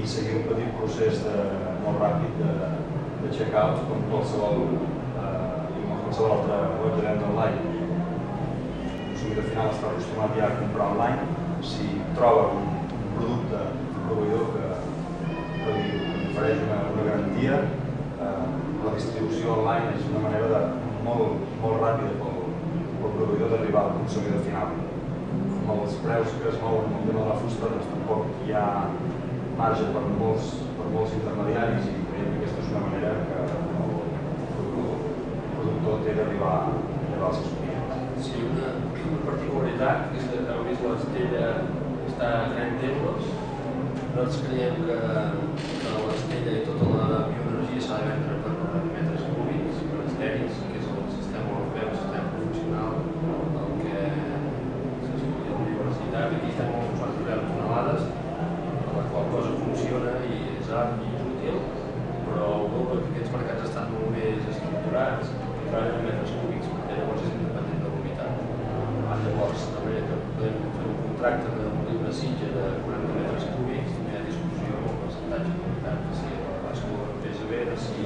seguir un petit procés molt ràpid de checkout com qualsevol altre web de venda online. El consumidor final està acostumat ja a comprar online. Si troba un producte, un proveïdor que li ofereix una garantia, la distribució online és una manera molt ràpida pel proveïdor d'arribar al consumidor final. Amb els preus que es mouen amb el tema de la fusta, doncs tampoc hi ha marge per molts intermediaris i creiem que aquesta és una manera que el productor té d'arribar als seus clients. Sí, una particularitat és que l'estella està a 30 euros. Nosaltres creiem que l'estella i tota la bioenergia s'ha de vendre per metres cúbics, per estèrics, que és el sistema europeu, el sistema professional, el que s'estudia a la universitat. Aquí estem molt posats a tonelades, la qual cosa funciona i és alt i és útil, però Europa, que aquests mercats estan molt més estructurats, treballen en metres cúbics, perquè llavors és independent de l'humitat. Llavors, de manera que podem fer un contracte d'una sitja de 40 metres cúbics, no hi ha discussió amb el percentatge d'humitat, de si la bàscula pesa bé, de si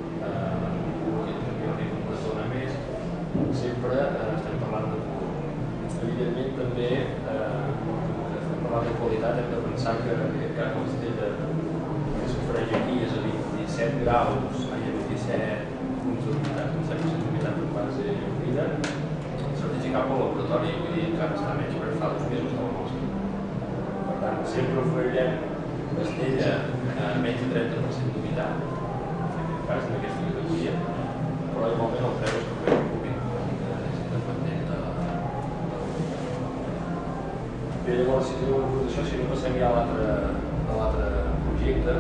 arriba una zona més, sempre estem parlant de volum. Evidentment, també, estem parlant de qualitat, hem de pensar que en aquest cas l'estella que s'ofereix aquí és a 27 graus, a 27 punts d'humitat, un 7% d'humitat en base humida, certificat pel laboratori, vull dir, encara està menys, perquè fa 2 mesos de la mostra. Per tant, sempre oferirem estella a menys de 30% d'humitat, en aquest cas, en aquesta categoria, però igualment el preu és per fer un cúbic, és independent de l'humitat. Bé, llavors, si teniu una conclusió, si no passem ja a l'altre projecte,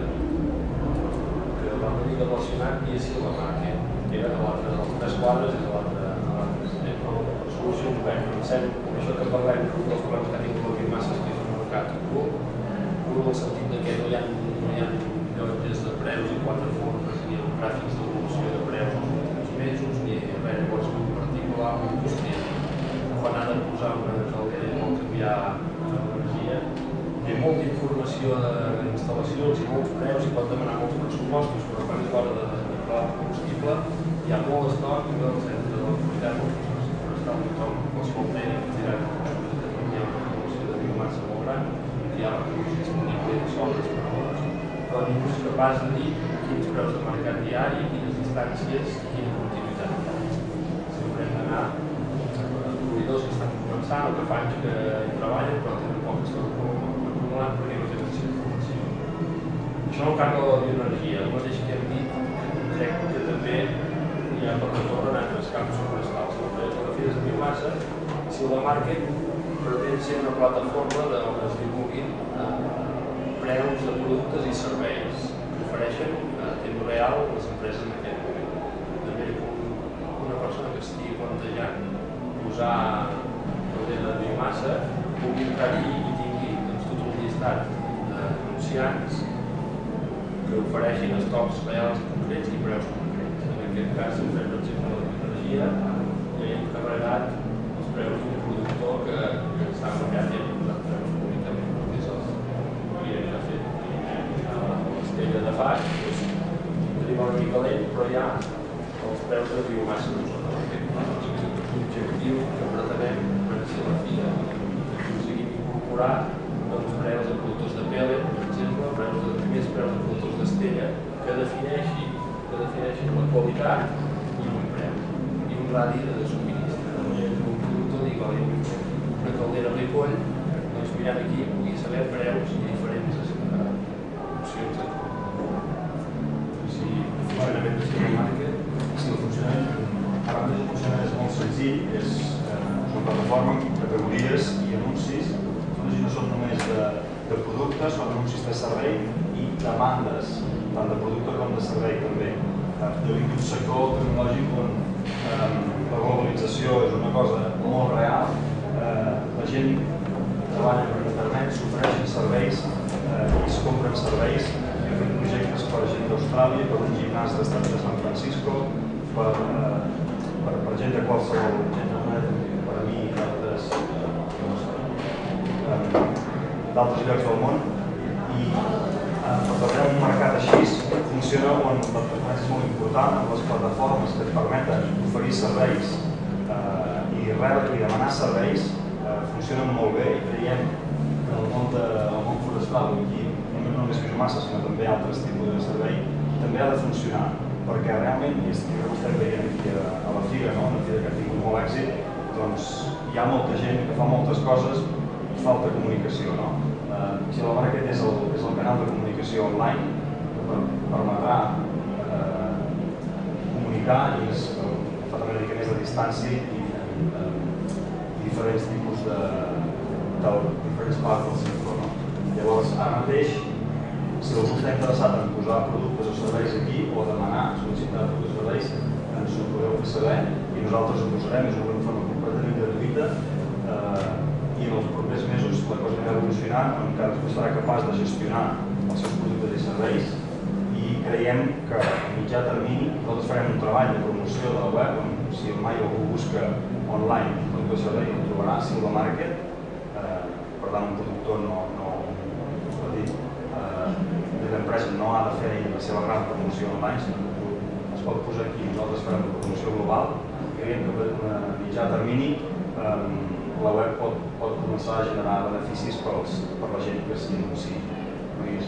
que vam venir relacionat via Silvamarket, que era dels 3 quadres i de l'altre solució obert. Pensem, com això que parlem, dels problemes que ha tingut la biomassa, que és un mercat curt, en el sentit que no hi ha llocs de preus i 4 formes, ni gràfics d'evolució de preus els últims mesos, ni res llavors en particular amb la indústria. Quan ha de posar una caldera i vol canviar l'energia, té molta informació d'instal·lacions i molts preus i pot demanar molts pressupostos, però quan és l'hora de parlar de combustible hi ha molt estoc i el centre de l'autoritat forestal tothom, qualsevol tècnic que dirà que hi ha una producció de biomassa molt gran, hi ha recursos disponibles i sobres per a l'hora, però ningú és capaç de dir quins preus de mercat hi ha i quines distàncies i quina continuïtat hi ha. Sempre hem d'anar a proveïdors que estan començant o que fa anys que hi treballen però tenen poc estoc acumulat perquè no tenen aquesta informació. Això en el camp de la bioenergia, el mateix que hem dit, crec que també hi ha per retorn en altres camps forestals. La Fires de Biomassa, Silvamarket, pretén ser una plataforma on es divulguin preus de productes i serveis que ofereixen a temps real les empreses en aquest moment. De manera que una persona que estigui plantejant posar caldera de biomassa pugui entrar aquí i tingui tot un llistat d'anunciants que ofereixin estocs reals concrets i preus concrets. En aquest cas, si fem l'exemple de l'energia, ja hem carregat els preus d'un productor que està canviant i hem posat preus públicament, que és el que ha fet l'estella de faig, tenim una mica lent, però hi ha els preus de biomassa que nosaltres l'objectiu que pretenem per ser la fira, que aconseguim incorporar preus de productors de pellet, per exemple, primers preus de productors d'estella, que defineixin la qualitat i un preu, i un radi de subministre. De manera que un productor digui, una caldera Ripoll, doncs mirant aquí pugui saber preus i diferents opcions de Si el funcionament de Silvamarket, el funcionament és molt senzill, és una plataforma amb categories i anuncis, no són només de productes, són anuncis de servei i demandes, tant de producte com de servei també. Tenim un sector tecnològic on la globalització és una cosa molt real, la gent treballa per internet, s'ofereixen serveis i es compren serveis. Hem fet projectes per gent d'Austràlia, per un gimnàs d'estat de San Francisco, per gent de qualsevol gent per a mi i d'altres llocs del món i per tant, amb les plataformes que et permeten oferir serveis i rebre i demanar serveis funcionen molt bé i creiem que el món forestal, aquí no només biomassa, sinó també altres tipus de servei, també ha de funcionar, perquè realment, i és que ho estem veient aquí a la Fira, una Fira que ha tingut molt èxit, doncs hi ha molta gent que fa moltes coses i falta comunicació. Digital Market és el canal de comunicació online que permetrà comunicar i fa també una mica més de distància i diferents tipus de diferents parts del sector. Llavors, ara mateix, si algú està interessat en posar productes o serveis aquí o demanar, sol·licitar productes o serveis, ens ho podeu fer saber i nosaltres ho posarem, és una plataforma completament gratuïta i en els propers mesos la cosa anirà evolucionant, cadascú serà capaç de gestionar els seus productes i serveis i creiem que a mitjà termini nosaltres farem un treball de promoció de la web on si mai algú busca online un producte o servei el trobarà Silva Market, per tant un productor de l'empresa no ha de fer la seva gran promoció online, sinó que es pot posar aquí, nosaltres farem una promoció global i creiem que a mitjà termini la web pot començar a generar beneficis per la gent que s'hi anunciï. Per no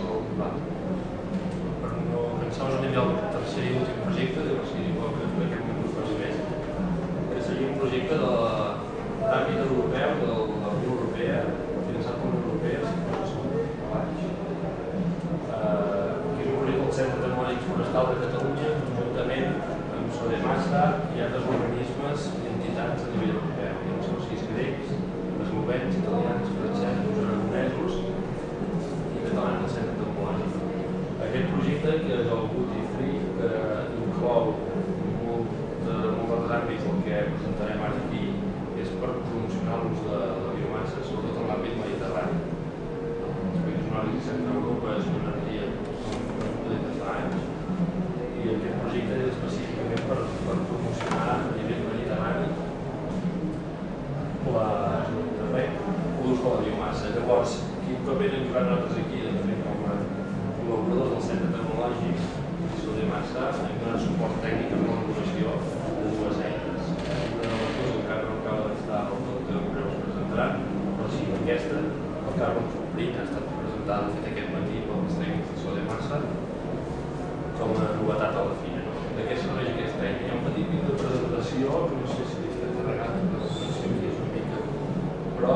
pensar en el tercer i últim projecte, que sigui que aquest moment us faci més, que seria un projecte de l'àmbit europeu, de la Unió Europea, finançat per la Unió Europea, que és un projecte del Centre Tecnològic Forestal de Catalunya, conjuntament amb Sodemasa i altres organismes i entitats a nivell europeu, que són sis grecs, eslovens, italians, francesos, aragonesos i catalans del Centre Tecnològic. Aquest projecte, que és el Duty Free, que inclou molts àmbits del que presentarem ara aquí, és per promocionar l'ús de la biomassa, sobretot en l'àmbit mediterrani. Els països nòrdics i centre d'Europa és una energia de des d'anys i aquest projecte és específicament per promocionar a nivell mediterrani l'ús de la biomassa. Llavors, quin paper hem jugat nosaltres aquí? De fet, com a col·laboradors del Centre Tecnològic i Sodemasa hem donat suport tècnic en l'elaboració de dues eines. Una de les dues encara no acaba d'estar al tot, que en breu es presentarà, però sí, aquesta, el Carbon Footprint, ha estat presentada de fet aquest matí pels tècnics de Sodemasa com a novetat a la Fira. De què serveix aquesta eina? Hi ha un petit vídeo de presentació, que no sé si està encarregat de presentació, una mica, però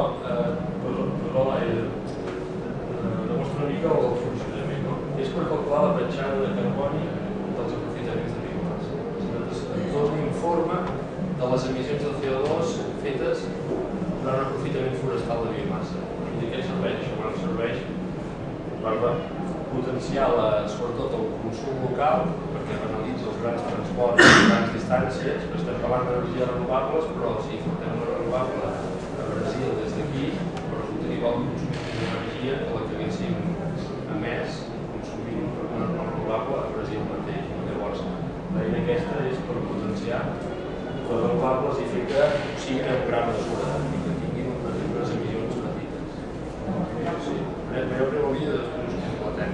demostra una mica el funcionament. És per calcular la petjada de carboni dels aprofitaments de biomassa. Es dona un informe de les emissions de CO2 fetes durant un aprofitament forestal de biomassa. I de què serveix? Això serveix per potenciar sobretot el consum local, perquè analitza els grans transports a grans distàncies, que estem parlant d'energies renovables, però si portem una renovable a Brasil des d'aquí, resulta que igual consumim energia que la que haguéssim emès consumint una no renovable a Brasil mateix. Llavors, l'eina aquesta és per potenciar les renovables i fer que siguin en gran mesura i que tinguin unes emissions petites. Sí, veieu que el vídeo després us completem.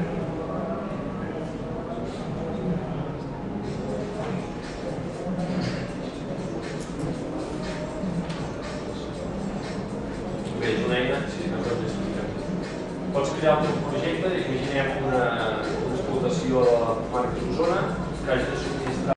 Bé, és una eina, sí, no cal explicar. Pots crear un projecte, imaginem una explotació de la comarca d'Osona que hagi de